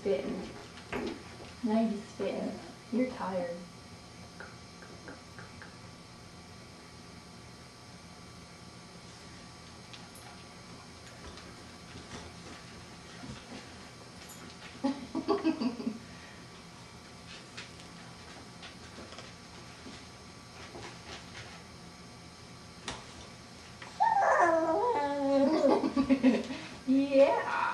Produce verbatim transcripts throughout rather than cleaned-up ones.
spitting. Now you're just spitting. You're tired. Yeah.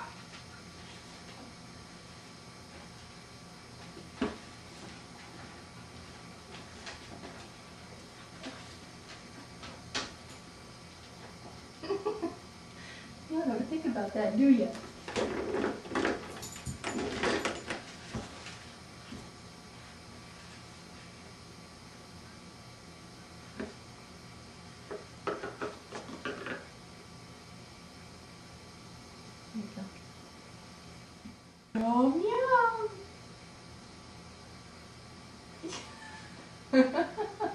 You don't ever think about that, do you? There you go. Oh, meow.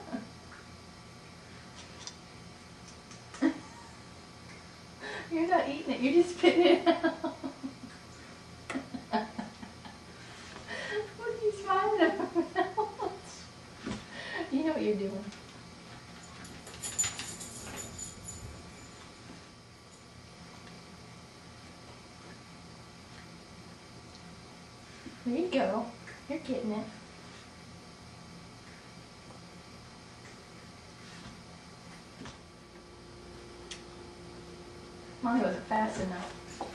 You're not eating it, you're just spitting it out. What are you smiling about? You know what you're doing. There you go. You're getting it. Mommy wasn't fast enough.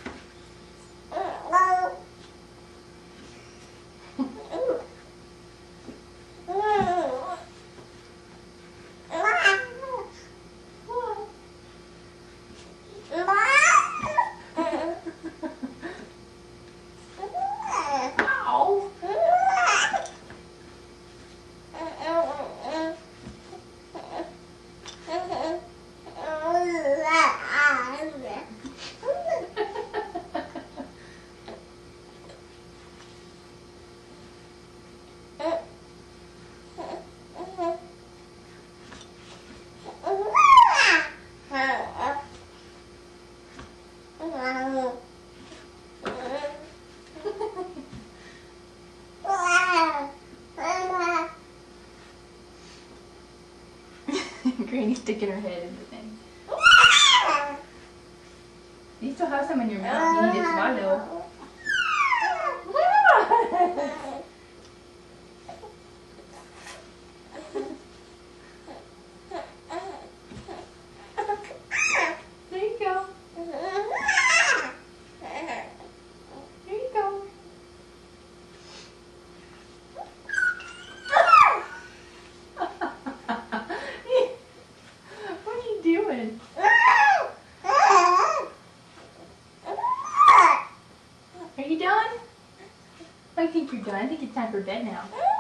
Granny's sticking her head in the thing. You still have some in your mouth. You need to swallow. There you go. There you go. Doing? Are you done? I think you're done. I think it's time for bed now.